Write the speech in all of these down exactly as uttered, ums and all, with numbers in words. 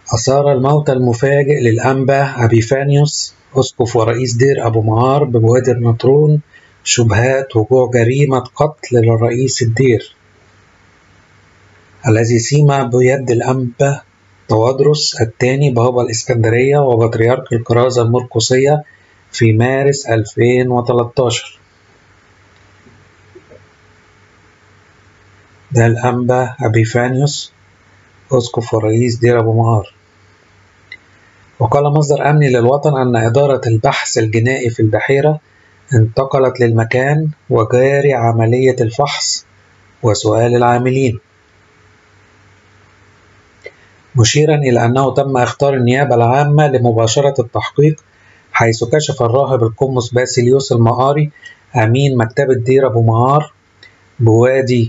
أثار الموت المفاجئ للأنبا أبيفانيوس أسقف ورئيس دير أبو معار بوادي النطرون شبهات وقوع جريمة قتل لرئيس الدير الذي سيما بيد الأنبا توادرس الثاني بابا الإسكندرية وبطريرك الكرازة المرقسية في مارس ألفين وثلاثة عشر. ده الأنبا أبيفانيوس أسقف ورئيس دير أبو معار. وقال مصدر أمني للوطن أن إدارة البحث الجنائي في البحيرة انتقلت للمكان وجاري عملية الفحص وسؤال العاملين، مشيرا إلى أنه تم اختيار النيابة العامة لمباشرة التحقيق، حيث كشف الراهب القمص باسيليوس المقاري أمين مكتبة دير أبو معار بوادي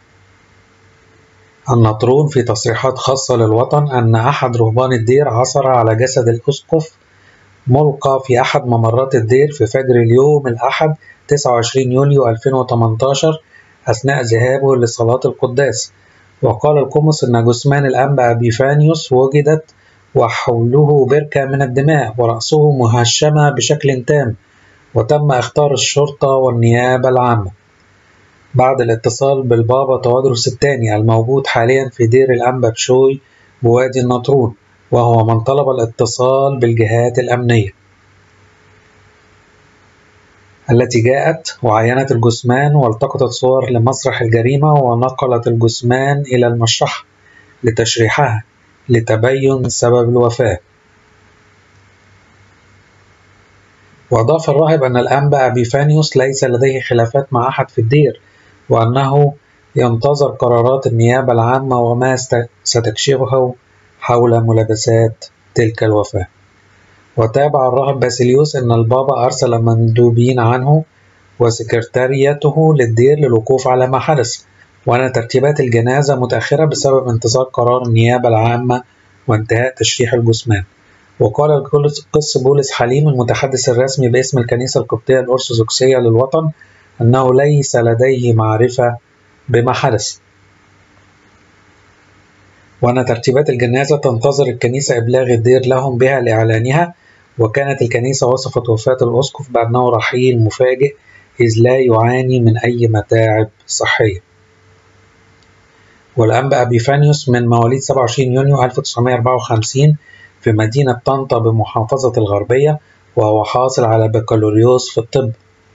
النطرون في تصريحات خاصة للوطن أن أحد رهبان الدير عثر على جسد الأسقف ملقى في أحد ممرات الدير في فجر اليوم الأحد تسعة وعشرين يوليو ألفين وثمانية عشر أثناء ذهابه لصلاة القداس. وقال القمص أن جثمان الأنبا أبيفانيوس وجدت وحوله بركة من الدماء ورأسه مهشمة بشكل تام، وتم اختيار الشرطة والنيابة العامة بعد الاتصال بالبابا توادرس الثاني الموجود حاليا في دير الأنبا بشوي بوادي النطرون، وهو من طلب الاتصال بالجهات الأمنية التي جاءت وعينت الجثمان والتقطت صور لمسرح الجريمة ونقلت الجثمان إلى المشرحة لتشريحها لتبين سبب الوفاة. وأضاف الراهب أن الأنبا أبيفانيوس ليس لديه خلافات مع أحد في الدير، وأنه ينتظر قرارات النيابة العامة وما ستكشفه حول ملابسات تلك الوفاة. وتابع الراهب باسيليوس أن البابا أرسل مندوبين عنه وسكرتاريته للدير للوقوف على ما حدث، وأن ترتيبات الجنازة متأخرة بسبب انتظار قرار النيابة العامة وانتهاء تشريح الجثمان. وقال القس بولس حليم المتحدث الرسمي باسم الكنيسة القبطية الأرثوذكسية للوطن أنه ليس لديه معرفة بما حدث، وأن ترتيبات الجنازة تنتظر الكنيسة إبلاغ الدير لهم بها لإعلانها. وكانت الكنيسة وصفت وفاة الأسقف بأنه رحيل مفاجئ إذ لا يعاني من أي متاعب صحية. والأنبا أبيفانيوس من مواليد سبعة وعشرين يونيو ألف وتسعمائة وأربعة وخمسين في مدينة طنطا بمحافظة الغربية، وهو حاصل على بكالوريوس في الطب.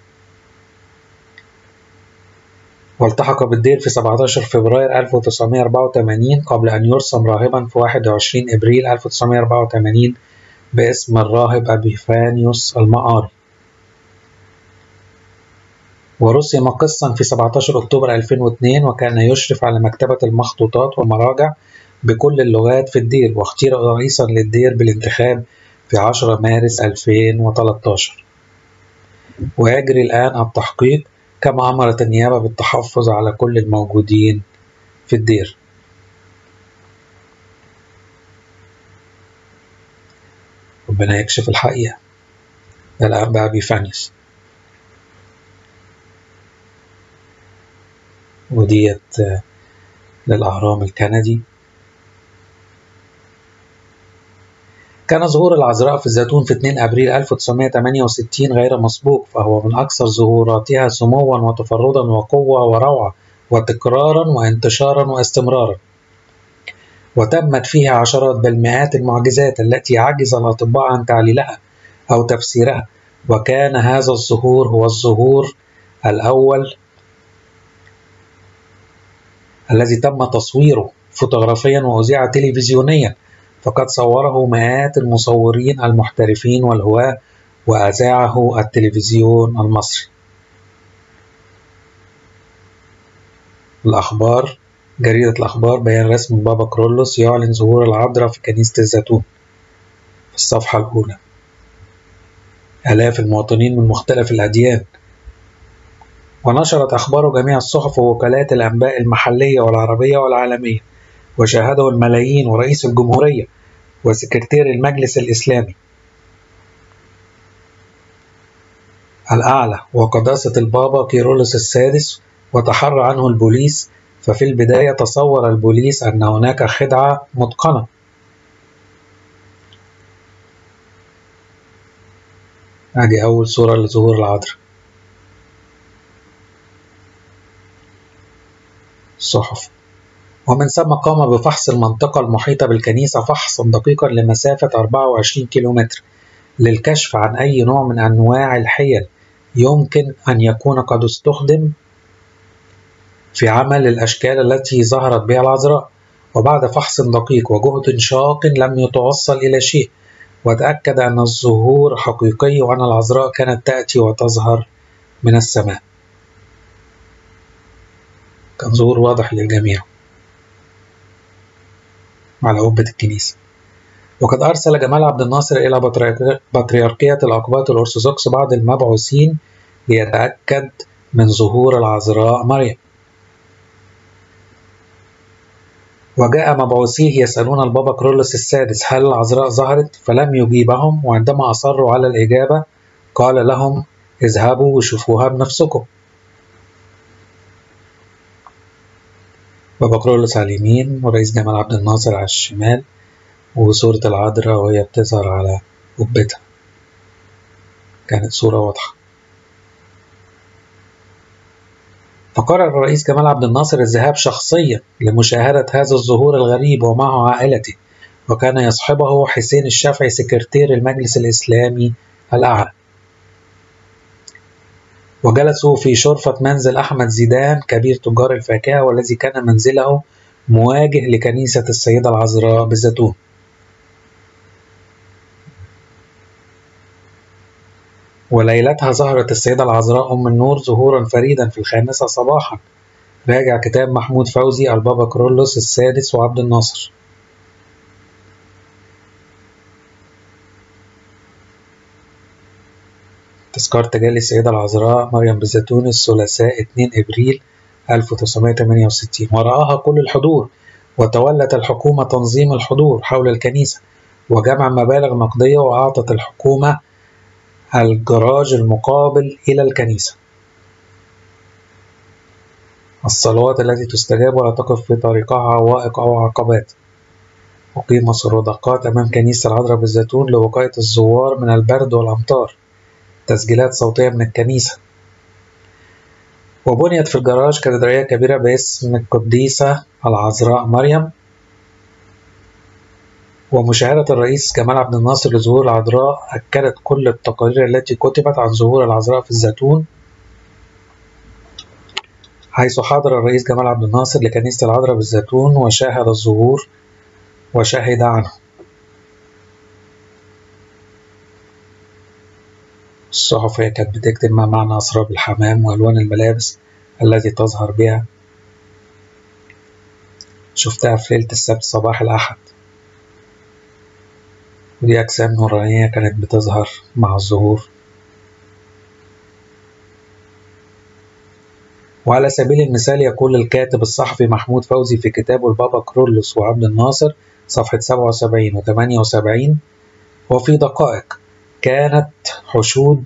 والتحق بالدير في سبعة عشر فبراير ألف وتسعمائة وأربعة وثمانين قبل أن يرسم راهبا في واحد وعشرين أبريل ألف وتسعمائة وأربعة وثمانين باسم الراهب أبيفانيوس المقاري. ورسم قسا في سبعة عشر أكتوبر ألفين واثنين، وكان يشرف على مكتبة المخطوطات والمراجع بكل اللغات في الدير، واختير رئيسا للدير بالانتخاب في عشرة مارس ألفين وثلاثة عشر. ويجري الآن التحقيق كما أمرت النيابة بالتحفظ على كل الموجودين في الدير. ربنا يكشف الحقيقة. ده الأنبا أبيفانيوس. وديت للأهرام الكندي. كان ظهور العذراء في الزيتون في اثنين أبريل ألف وتسعمائة وثمانية وستين غير مسبوق، فهو من أكثر ظهوراتها سموا وتفردا وقوة وروعة وتكرارا وانتشارا واستمرارا. وتمت فيها عشرات بل مئات المعجزات التي عجز الأطباء عن تعليلها أو تفسيرها. وكان هذا الظهور هو الظهور الأول الذي تم تصويره فوتوغرافيا وأذيع تلفزيونيا، فقد صوره مئات المصورين المحترفين والهواة وأذاعه التلفزيون المصري. الأخبار، جريدة الأخبار، بيان رسمي بابا كرولوس يعلن ظهور العذراء في كنيسة الزيتون في الصفحة الأولى. آلاف المواطنين من مختلف الأديان. ونشرت أخباره جميع الصحف ووكالات الأنباء المحلية والعربية والعالمية، وشاهده الملايين ورئيس الجمهورية وسكرتير المجلس الإسلامي الأعلى وقداسة البابا كيرلس السادس، وتحرى عنه البوليس. ففي البداية تصور البوليس أن هناك خدعة متقنة ادي اول صورة لظهور العذراء. الصحف. ومن ثم قام بفحص المنطقة المحيطة بالكنيسة فحصا دقيقا لمسافة أربعة وعشرين كيلومتر للكشف عن أي نوع من أنواع الحيل يمكن أن يكون قد استخدم في عمل الأشكال التي ظهرت بها العذراء. وبعد فحص دقيق وجهد شاق لم يتوصل إلى شيء، وتأكد أن الظهور حقيقي وأن العذراء كانت تأتي وتظهر من السماء. كان ظهور واضح للجميع على قبة الكنيسة. وقد أرسل جمال عبد الناصر إلى بطريركية الأقباط الأرثوذكس بعض المبعوثين ليتأكد من ظهور العذراء مريم. وجاء مبعوثيه يسألون البابا كرولوس السادس هل العذراء ظهرت؟ فلم يجيبهم، وعندما أصروا على الإجابة قال لهم اذهبوا وشوفوها بنفسكم. بابا كرولوس على اليمين ورئيس جمال عبد الناصر على الشمال، وصورة العذراء وهي بتظهر على قبتها. كانت صورة واضحة. فقرر الرئيس جمال عبد الناصر الذهاب شخصيا لمشاهدة هذا الظهور الغريب ومعه عائلته، وكان يصحبه حسين الشافعي سكرتير المجلس الإسلامي الأعلى. وجلسوا في شرفة منزل أحمد زيدان كبير تجار الفاكهة، والذي كان منزله مواجه لكنيسة السيدة العذراء بالزيتون. وليلتها ظهرت السيدة العذراء أم النور ظهورا فريدا في الخامسة صباحا. راجع كتاب محمود فوزي البابا كرولوس السادس وعبد الناصر. تذكار تجلي السيدة العذراء مريم بالزيتون الثلاثاء اثنين إبريل ألف وتسعمائة وثمانية وستين. ورآها كل الحضور، وتولت الحكومة تنظيم الحضور حول الكنيسة وجمع مبالغ نقدية، وأعطت الحكومة الجراج المقابل إلى الكنيسة. الصلوات التي تستجاب ولا تقف في طريقها عوائق أو عقبات. أقيم صرادقات أمام كنيسة العذراء بالزيتون لوقاية الزوار من البرد والأمطار. تسجيلات صوتية من الكنيسة. وبنيت في الجراج كاتدرائية كبيرة باسم القديسة العذراء مريم. ومشاهدة الرئيس جمال عبد الناصر لظهور العذراء أكدت كل التقارير التي كتبت عن ظهور العذراء في الزيتون، حيث حضر الرئيس جمال عبد الناصر لكنيسة العذراء بالزيتون وشاهد الظهور وشهد عنه. الصحف هي كانت بتكتب ما معنى أسراب الحمام وألوان الملابس التي تظهر بها. شفتها في ليلة السبت صباح الأحد، ودي أجسام نورانية كانت بتظهر مع الظهور. وعلى سبيل المثال يقول الكاتب الصحفي محمود فوزي في كتابه البابا كرولوس وعبد الناصر صفحة سبعة وسبعين و ثمانية وسبعين: وفي دقائق كانت حشود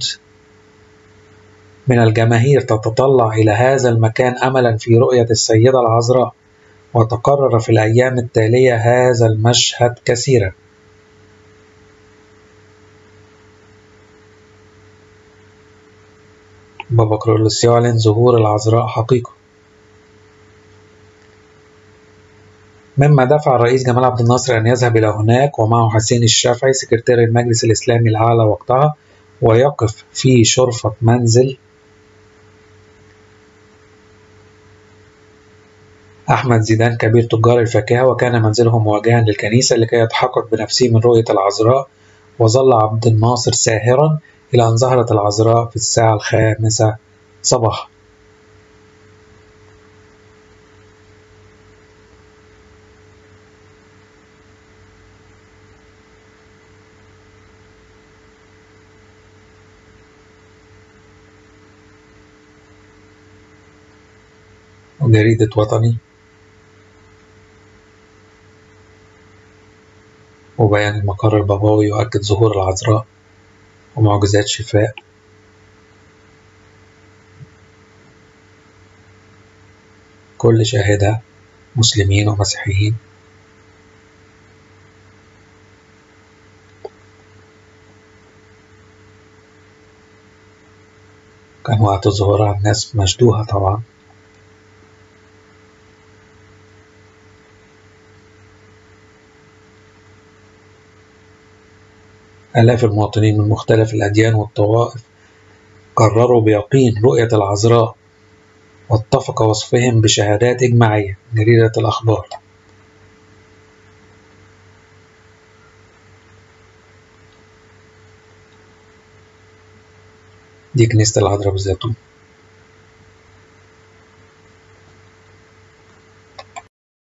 من الجماهير تتطلع إلى هذا المكان أملا في رؤية السيدة العذراء، وتكرر في الأيام التالية هذا المشهد كثيرا. بابا كرولوس يعلن ظهور العذراء حقيقة، مما دفع الرئيس جمال عبد الناصر أن يذهب إلى هناك ومعه حسين الشافعي سكرتير المجلس الإسلامي الأعلى وقتها، ويقف في شرفة منزل أحمد زيدان كبير تجار الفاكهة، وكان منزله مواجها للكنيسة لكي يتحقق بنفسه من رؤية العذراء. وظل عبد الناصر ساهرا إلى أن ظهرت العذراء في الساعة الخامسة صباحا. وجريدة وطني وبيان المقر البابوي يؤكد ظهور العذراء ومعجزات شفاء. كل شاهدها مسلمين ومسيحيين. كان وقت ظهورها الناس مشدوها طبعا. آلاف المواطنين من مختلف الأديان والطوائف قرروا بيقين رؤية العذراء، واتفق وصفهم بشهادات إجماعية. جريدة الأخبار. دي كنيسة العذراء بالزيتون.